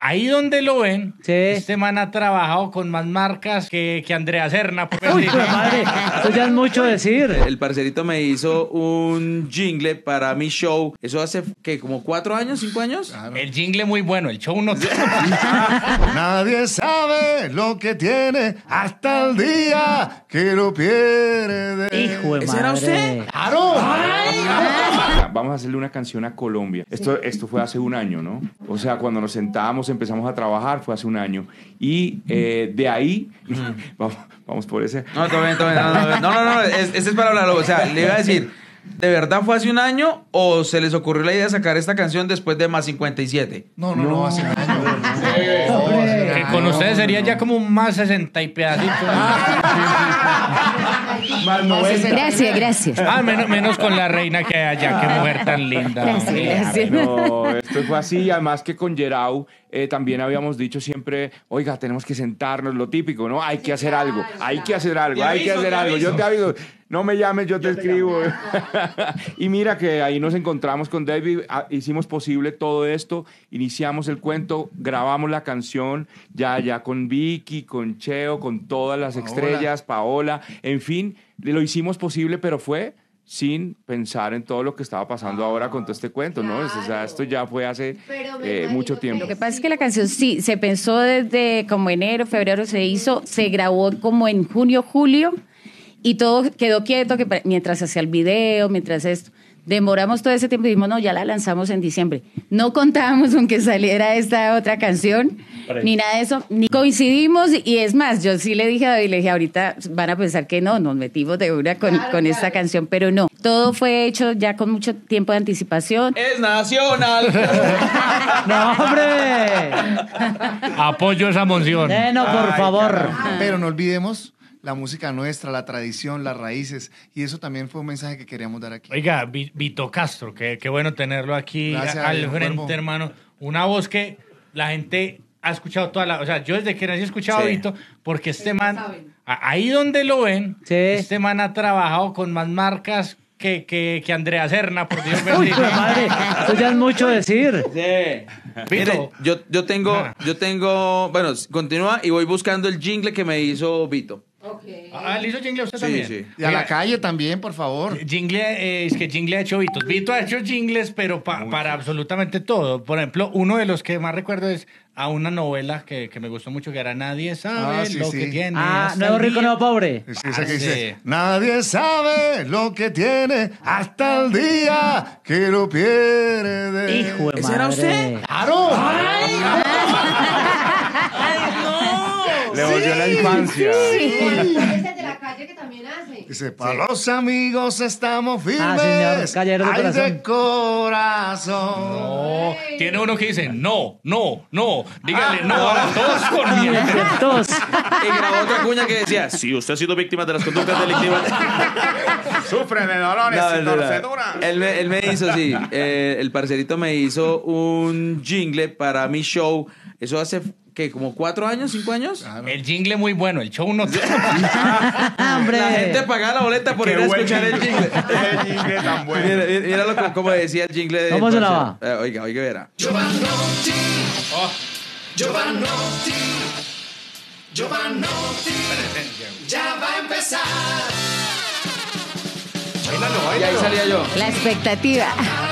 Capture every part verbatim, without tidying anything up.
ahí donde lo ven, Sí. este man ha trabajado con más marcas que, que Andrea Serna. Por Uy, decir. pues madre, eso ya es mucho decir. El parcerito me hizo un jingle para mi show. Eso hace, ¿qué? ¿Como cuatro años, cinco años? El jingle muy bueno, el show no. Nadie sabe lo que tiene hasta el día que lo pierde. Hijo de ¿Ese era madre. usted? ¡Claro! Vamos a hacerle una canción a Colombia. Esto, esto fue hace un año, ¿no? O sea, cuando nos sentábamos, empezamos a trabajar, fue hace un año. Y eh, de ahí, vamos, vamos por ese. No, todo bien, todo bien. No, no, no, no, no, es- este es para hablarlo. O sea, le iba a decir, ¿de verdad fue hace un año o se les ocurrió la idea de sacar esta canción después de más cincuenta y siete? No, no, no, hace un año. Que con ustedes sería ya como un más sesenta y pedacitos. Gracias, gracias. Ah, menos, menos con la reina que hay allá, qué mujer tan linda. Gracias, hombre. gracias. No, esto fue así, además que con Gerau eh, también habíamos dicho siempre, oiga, tenemos que sentarnos, lo típico, ¿no? Hay que hacer algo, hay que hacer algo, Te hay que aviso, hacer te algo, yo aviso. te aviso, no me llames, yo te escribo. Y mira que ahí nos encontramos con David, ah, hicimos posible todo esto, iniciamos el cuento, grabamos la canción, ya, ya con Vicky, con Cheo, con todas las Paola. estrellas, Paola, en fin, lo hicimos posible, pero fue sin pensar en todo lo que estaba pasando ahora con todo este cuento, ¿no? O sea, esto ya fue hace eh, mucho tiempo. Lo que pasa es que la canción sí, se pensó desde como enero, febrero se hizo, se grabó como en junio, julio, y todo quedó quieto que pa- mientras hacía el video, mientras esto. Demoramos todo ese tiempo y dijimos, no, ya la lanzamos en diciembre. No contábamos con que saliera esta otra canción, ni nada de eso, ni coincidimos. Y es más, yo sí le dije a David, le dije, ahorita van a pensar que no, nos metimos de una con, con esta canción, pero no. Todo fue hecho ya con mucho tiempo de anticipación. ¡Es nacional! ¡No, hombre! Apoyo esa moción. Eh, no, por Ay, favor. caramba. Pero no olvidemos la música nuestra, la tradición, las raíces. Y eso también fue un mensaje que queríamos dar aquí. Oiga, Vi- Vito Castro, qué, qué bueno tenerlo aquí Gracias, al viejo frente, cuervo. hermano. Una voz que la gente ha escuchado toda la... O sea, yo desde que nací he escuchado Sí. a Vito, porque este man, a- ahí donde lo ven, Sí. este man ha trabajado con más marcas que, que, que Andrea Serna, por Dios Uy, bendito. pues madre, eso ya es mucho decir. Sí. Vito. Mire, yo, yo tengo, Ah. yo tengo, bueno, continúa y voy buscando el jingle que me hizo Vito. Ah, ¿le hizo jingle a usted Sí, también? sí. Y a la Oiga, calle también, por favor. Jingle, eh, es que Jingle ha hecho Vitos. Vito ha hecho jingles, pero pa- para absolutamente todo. Por ejemplo, uno de los que más recuerdo es a una novela que, que me gustó mucho, que era Nadie sabe Ah, sí, lo sí. que tiene. Ah, hasta nuevo el rico, día. nuevo pobre. Es esa Ah, que sí. dice, nadie sabe lo que tiene hasta el día que lo pierde. Hijo de ¿Ese era madre. usted? ¡Claro! Le volvió la infancia. Ese de la calle que también hace. Dice, para los amigos estamos firmes. Ah, señor, caballero de ay, corazón. de corazón. No, tiene uno que dice, no, no, no. Dígale no a todos con Ay, miedo. entonces, Y grabó otra cuña que decía, si usted ha sido víctima de las conductas delictivas. Sufre de dolores No, y no, no. torceduras. Él me, él me hizo, sí, eh, el parcerito me hizo un jingle para mi show. Eso hace, ¿qué? ¿Como cuatro años, cinco años? El jingle muy bueno, el show no. hombre. La gente pagaba la boleta por Qué ir a buen escuchar el jingle. Qué jingle tan bueno. Mira, mira, míralo como, como decía el jingle de... ¿Cómo sonaba? Eh, oiga, oiga, verá. Giovanotti, Giovanotti, Giovanotti, ya va a empezar. Y ahí salía yo. La expectativa.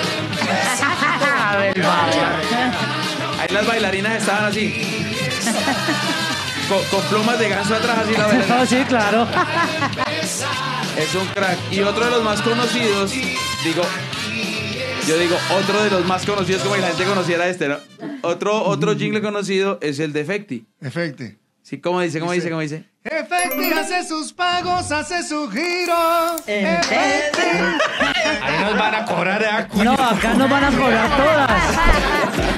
Ahí las bailarinas estaban así. Con, con plumas de ganso atrás así la bailarina. No, sí, claro. Es un crack. Y otro de los más conocidos, digo, yo digo, otro de los más conocidos, como que la gente conociera este, ¿no? Otro, otro jingle conocido es el de Efecti. Efecti. Sí, ¿cómo dice? ¿Cómo dice? ¿Cómo dice? Efecti hace sus pagos, hace su giro. Efecti. Ahí nos van a cobrar, ¿eh? No, acá nos van a cobrar todas.